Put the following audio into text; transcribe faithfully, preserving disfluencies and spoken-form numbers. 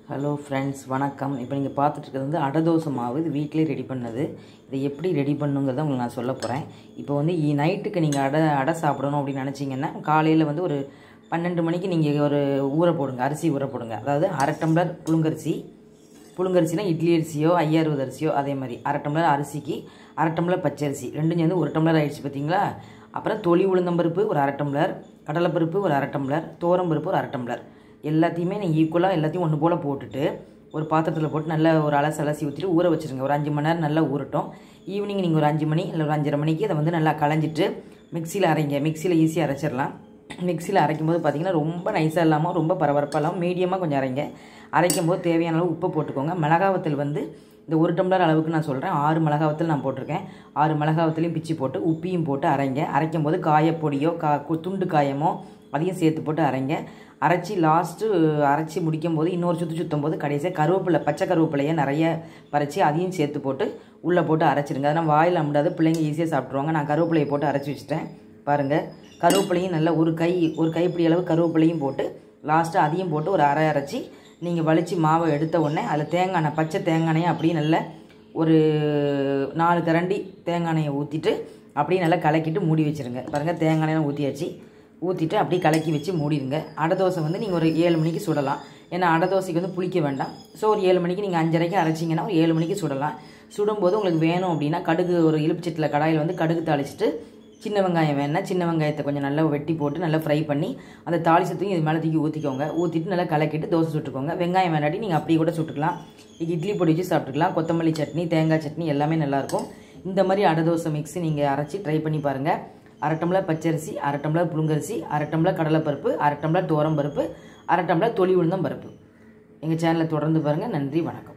Hello friends, வணக்கம். இப்போ நீங்கள் பார்த்துட்டு இருக்கிறது வந்து அடை தோசை மாவு. இது வீட்டிலே ரெடி பண்ணது. இதை எப்படி ரெடி பண்ணுங்கிறத உங்களுக்கு நான் சொல்ல போகிறேன். இப்போ வந்து நைட்டுக்கு நீங்கள் அடை அடை சாப்பிடணும் அப்படின்னு நினச்சிங்கன்னா காலையில் வந்து ஒரு பன்னெண்டு மணிக்கு நீங்கள் ஒரு ஊற போடுங்க, அரிசி ஊற போடுங்க. அதாவது அரை டம்ளர் புழுங்கரிசி, புழுங்கரிசினா இட்லி அரிசியோ ஐயாறுவது அரிசியோ அதே மாதிரி அரை டம்ளர் அரிசிக்கு அரை டம்ளர் பச்சரிசி ரெண்டும் சேர்ந்து ஒரு டம்ளர் ஆயிடுச்சு பார்த்தீங்களா. அப்புறம் தொளி உளுந்தம்பருப்பு ஒரு அரை டம்ளர், கடலைப்பருப்பு ஒரு அரை டம்ளர், துவரம்பருப்பு ஒரு அரை டம்ளர். எல்லாத்தையுமே நீங்கள் ஈக்குவலாக எல்லாத்தையும் ஒன்று போல் போட்டுட்டு ஒரு பாத்திரத்தில் போட்டு நல்லா ஒரு அலசி அலசி ஊற்றிட்டு ஊற வச்சுருங்க. ஒரு அஞ்சு மணி நேரம் நல்லா ஊறட்டும். ஈவினிங் நீங்கள் ஒரு அஞ்சு மணி இல்லை ஒரு அஞ்சரை மணிக்கு அதை வந்து நல்லா களைஞ்சிட்டு மிக்சியில் அரைங்க. மிக்சியில் ஈஸியாக அரைச்சிடலாம். மிக்சியில் அரைக்கும் போது பார்த்திங்கன்னா ரொம்ப நைஸாக இல்லாமல் ரொம்ப பரபரப்பாக இல்லாமல் மீடியமாக கொஞ்சம் அரைங்க. அரைக்கும் போது தேவையான அளவு உப்பு போட்டுக்கோங்க. மிளகாவத்தல் வந்து இந்த ஒரு டம்ளர் அளவுக்கு நான் சொல்கிறேன், ஆறு மிளகாவத்தல் நான் போட்டிருக்கேன். ஆறு மிளகாவத்தலையும் பிச்சு போட்டு உப்பையும் போட்டு அரைங்க. அரைக்கும் போது காயப்பொடியோ கா துண்டு காயமோ அதையும் சேர்த்து போட்டு அரைங்க. அரைச்சி லாஸ்ட்டு அரைச்சி முடிக்கும் போது இன்னொரு சுற்றி சுற்றும் போது கடைசியாக கருவேப்பிலை, பச்சை கருவேப்பிலையை நிறைய பறித்து அதையும் சேர்த்து போட்டு உள்ளே போட்டு அரைச்சிடுங்க. அதனால் வாயில் அமுடாது, பிள்ளைங்க ஈஸியாக சாப்பிட்ருவாங்க. நான் கருவேப்பிலையை போட்டு அரைச்சி வச்சுட்டேன் பாருங்கள். கருவேப்பிலையும் நல்லா ஒரு கை ஒரு கைப்பிடி அளவு கருவேப்பிலையும் போட்டு லாஸ்ட்டு அதையும் போட்டு ஒரு அரை அரைச்சி நீங்கள் வலித்து மாவை எடுத்த உடனே அதில் தேங்காய் எண்ணெய், பச்சை தேங்காய் எண்ணெயை அப்படியே நல்லா ஒரு நாலு கரண்டி தேங்காய் எண்ணெயை ஊற்றிட்டு அப்படியே நல்லா கலக்கிட்டு மூடி வச்சுருங்க. பாருங்கள், தேங்காய் எண்ணெய் ஊற்றியாச்சு. ஊற்றிட்டு அப்படியே கலக்கி வச்சு மூடிடுங்க. அடை தோசை வந்து நீங்கள் ஒரு ஏழு மணிக்கு சுடலாம். ஏன்னா அடை தோசைக்கு வந்து புளிக்க வேண்டாம். ஸோ ஒரு ஏழு மணிக்கு நீங்கள் அஞ்சரைக்கு அரைச்சிங்கன்னா ஒரு ஏழு மணிக்கு சுடலாம். சுடும்போது உங்களுக்கு வேணும் அப்படின்னா கடுகு ஒரு இலுப்புச்சட்டில் கடாயில் வந்து கடுகு தாளிச்சிட்டு சின்ன வெங்காயம் வேணால் சின்ன வெங்காயத்தை கொஞ்சம் நல்லா வெட்டி போட்டு நல்லா ஃப்ரை பண்ணி அந்த தாளிச்சத்தையும் இது மேலே தூக்கி ஊற்றிக்கோங்க. ஊற்றிட்டு நல்லா கலக்கிட்டு தோசை சுட்டுக்கோங்க. வெங்காயம் வேணாட்டி நீங்கள் அப்படியே கூட சுட்டுக்கலாம். இது இட்லி பொடி வச்சு சாப்பிட்டுக்கலாம். கொத்தமல்லி சட்னி, தேங்காய் சட்னி எல்லாமே நல்லாயிருக்கும். இந்த மாதிரி அடை தோசை மிக்ஸி நீங்கள் அரைச்சி ட்ரை பண்ணி பாருங்கள். அரை டம்ளர் பச்சரிசி, அரை டம்ளர் புழுங்கரிசி, அரை டம்ளர் கடலைப்பருப்பு, அரை டம்ளர் துவரம்பருப்பு, அரை டம்ளர் தொளி உளுந்தம் பருப்பு. எங்கள் சேனலை தொடர்ந்து பாருங்கள். நன்றி, வணக்கம்.